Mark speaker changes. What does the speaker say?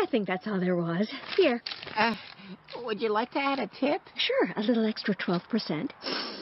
Speaker 1: I think that's all there was. Here.
Speaker 2: Would you like to add a tip?
Speaker 1: Sure, a little extra 12%.